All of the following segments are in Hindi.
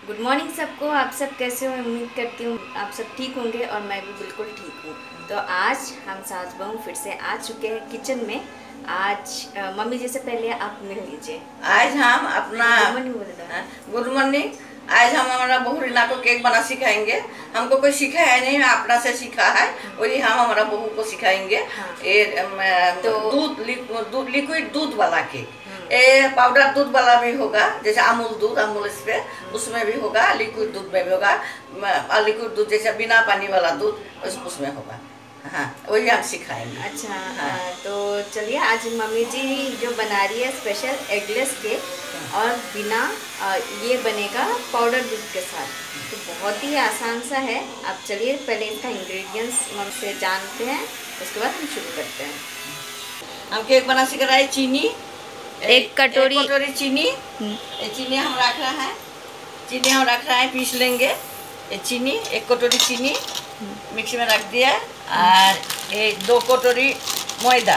गुड मॉर्निंग सबको। आप सब कैसे हो? उम्मीद करती हूँ आप सब ठीक होंगे और मैं भी बिल्कुल ठीक हूँ। तो आज हम सास बहू फिर से आ चुके हैं किचन में। आज मम्मी जी से पहले आप मिल लीजिए। आज हम अपना गुड मॉर्निंग। आज हम हमारा बहू रीना को केक बना सिखाएंगे। हमको कोई सिखाया नहीं, अपना से सीखा है, वही हम हमारा बहू को सिखाएंगे। ये तो दूध लिक्विड दूध वाला केक, ये पाउडर दूध वाला भी होगा, जैसे अमूल दूध, अमूल इस पे उसमें भी होगा, लिक्विड दूध में भी होगा, लिक्विड दूध जैसे बिना पानी वाला दूध उसमें होगा। हाँ, वही हम सिखाएंगे। अच्छा हाँ। तो चलिए, आज मम्मी जी जो बना रही है स्पेशल एगलेस केक और बिना ये बनेगा पाउडर दूध के साथ। तो बहुत ही आसान सा है। आप चलिए पहले इसका इंग्रेडिएंट्स मम्मी से जानते हैं, उसके बाद हम शुरू करते हैं। हम केक बना सिखा रहे हैं। चीनी एक कटोरी चीनी, चीनी हम रख रहा है, चीनी हम रख रहा है, पीस लेंगे। ये चीनी, एक कटोरी चीनी मिक्सी में रख दिया। और ये 2 कटोरी मैदा,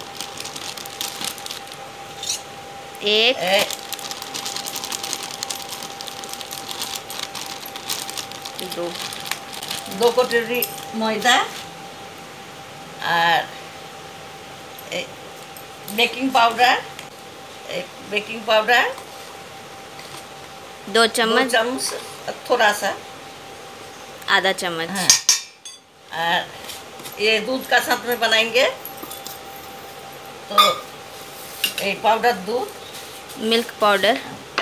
दो कटोरी मैदा, और बेकिंग पाउडर 2 चम्मच, थोड़ा सा, आधा चम्मच। हाँ। और ये दूध का साथ में बनाएंगे, तो एक पाउडर दूध, मिल्क पाउडर,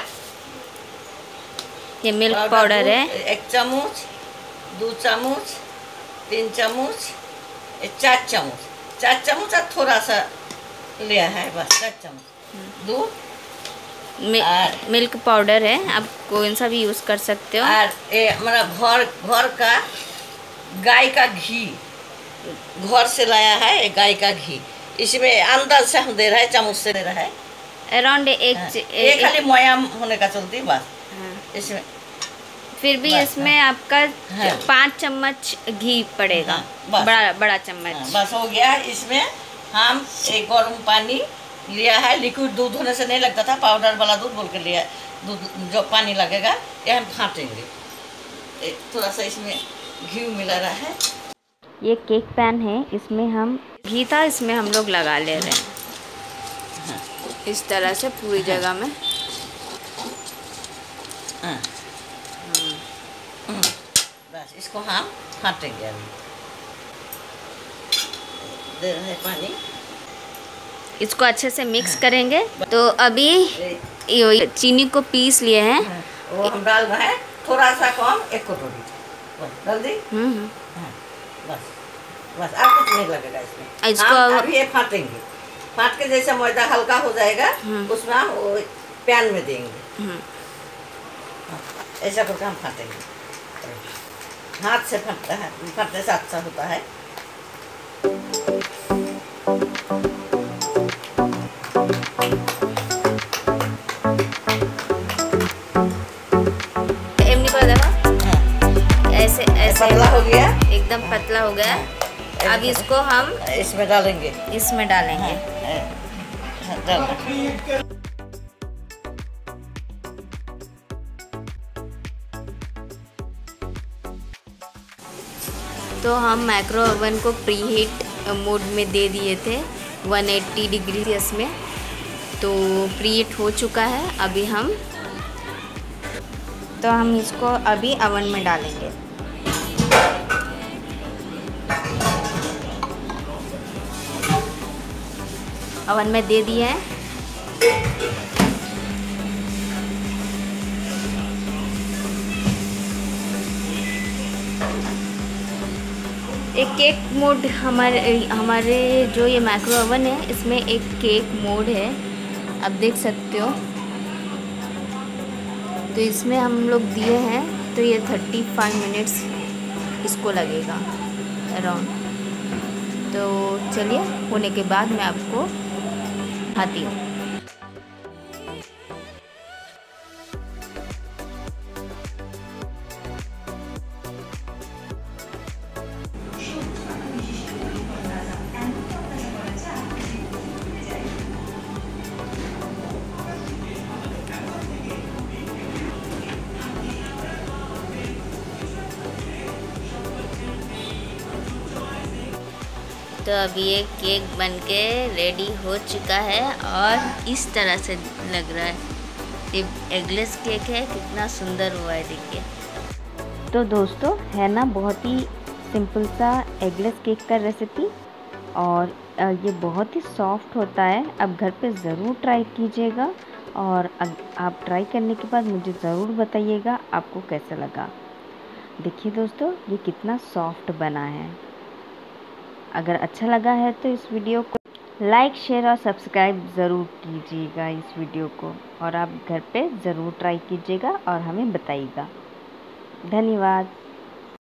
ये मिल्क पाउडर है। 1 चम्मच, 2 चम्मच, 3 चम्मच, 4 चम्मच, 4 चम्मच और थोड़ा सा लिया है, बस 4 चम्मच दूध। मिल्क पाउडर है, आप कौन सा भी यूज़ कर सकते हो। और ये हमारा घर का गाय का घी, घर से लाया है, गाय का घी। इसमें अंदर से हम दे रहे हैं, चम्मच से दे रहा है। अराउंड एक खाली मोयाम होने का चलती बस। हाँ। इसमें फिर भी इसमें आपका 5 चम्मच घी पड़ेगा। हाँ, बड़ा चम्मच। हाँ, बस हो गया। इसमें हम एक गर्म पानी लिया है, लिक्विड दूध होने से नहीं लगता था, पाउडर वाला दूध बोल के लिया, दूध जो पानी लगेगा ये हम फाटेंगे। थोड़ा सा इसमें घी मिला रहा है। ये केक पैन है, इसमें हम घी था, इसमें हम लोग लगा ले रहे हैं। हाँ। इस तरह से पूरी जगह में। हाँ। बस इसको हम फाटेंगे। अभी दे रहे हैं पानी, इसको अच्छे से मिक्स करेंगे। तो अभी चीनी को पीस लिए हैं। वो हम डाल रहे हैं, थोड़ा सा कम, 1 कटोरी डाल दी। हाँ, बस आप कुछ नहीं लगेगा इसमें। इसको अभी ये फाटेंगे, फाट के जैसे मैदा हल्का हो जाएगा, उसमें हम वो पैन में देंगे। ऐसा करके हम फाटेंगे। हाथ से फटता है, फटने से अच्छा होता है। ऐसे पतला हो गया, एकदम पतला हो गया। अब इसको हम इसमें डालेंगे। तो हम माइक्रो ओवन को प्री हीट मोड में दे दिए थे 180 डिग्री सेल्सियस में। तो प्री हीट हो चुका है। अभी हम इसको अभी ओवन में डालेंगे। ओवन में दे दिए हैं। एक केक मोड हमारे जो ये माइक्रो ओवन है, इसमें एक केक मोड है, आप देख सकते हो। तो इसमें हम लोग दिए हैं, तो ये 35 मिनट्स इसको लगेगा अराउंड। तो चलिए, होने के बाद मैं आपको दिखाती हूँ। तो अभी ये केक बनके रेडी हो चुका है और इस तरह से लग रहा है। ये एगलेस केक है, कितना सुंदर हुआ है देखिए। तो दोस्तों है ना बहुत ही सिंपल सा एगलेस केक का रेसिपी, और ये बहुत ही सॉफ्ट होता है। अब घर पे ज़रूर ट्राई कीजिएगा, और आप ट्राई करने के बाद मुझे ज़रूर बताइएगा आपको कैसा लगा। देखिए दोस्तों ये कितना सॉफ्ट बना है। अगर अच्छा लगा है तो इस वीडियो को लाइक, शेयर और सब्सक्राइब ज़रूर कीजिएगा इस वीडियो को, और आप घर पे ज़रूर ट्राई कीजिएगा और हमें बताइएगा। धन्यवाद।